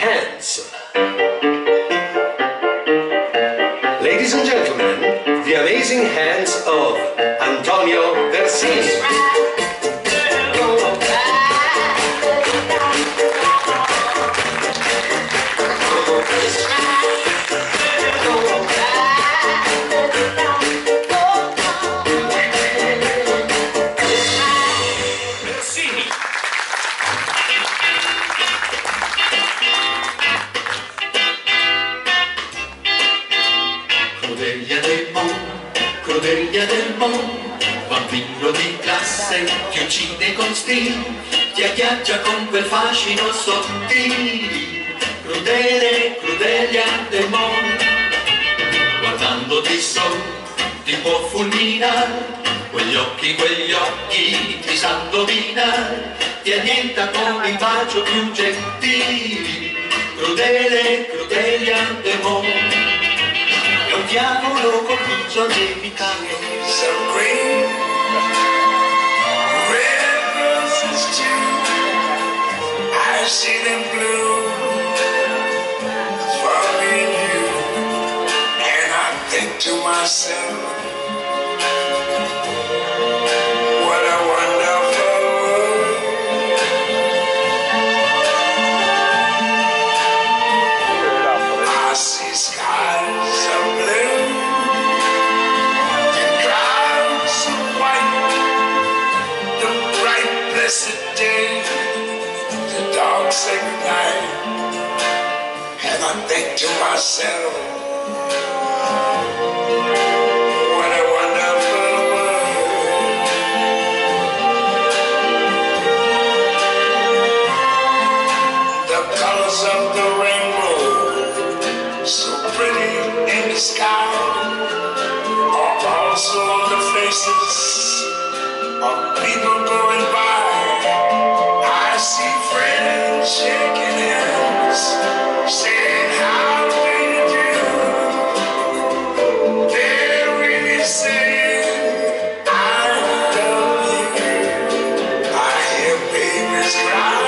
Hands. Ladies and gentlemen, the amazing hands of Antonio Versini. Crudelia del Mon, bambino di classe ti uccide con stil, ti agghiaccia con quel fascino sottile. Crudele, Crudelia del Mon, guardandoti sol ti può fulminare, quegli occhi ti sanno dominare, ti annienta con il bacio più gentile. Crudele, Crudelia del Mon, è un diavolo col viso levitante. So green, red roses too, I see them blue for me and you, and I think to myself, what a wonderful world. I see skies of blue and clouds of white, the bright blessed day, the dark sacred night, and I think to myself, what a wonderful world. The colors of the rainbow, so pretty in the sky, are also on the faces of people going by. I see friends shaking hands, saying how do you do. They're really saying I love you. I hear babies cry.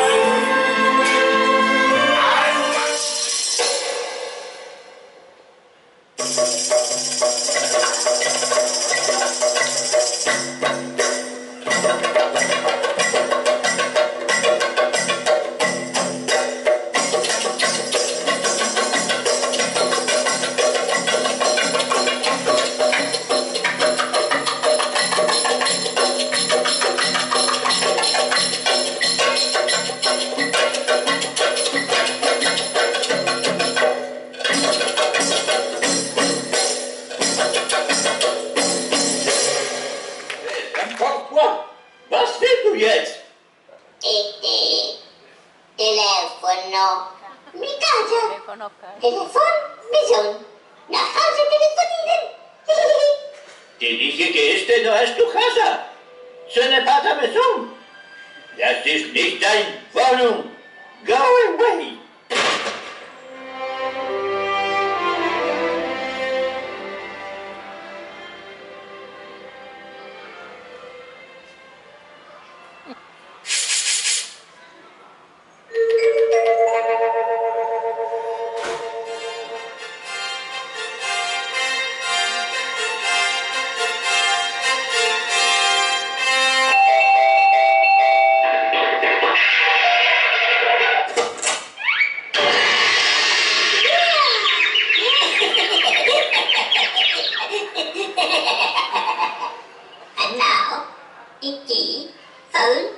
Was willst du jetzt? Telefono. Mi casa. Telefon, Bison. Nach Hause telefonieren. Te dije que este no es tu casa. Ce n'est pas ta maison. Das ist nicht dein Wohnung. Go away. Anh Thảo, anh chị, Phượng.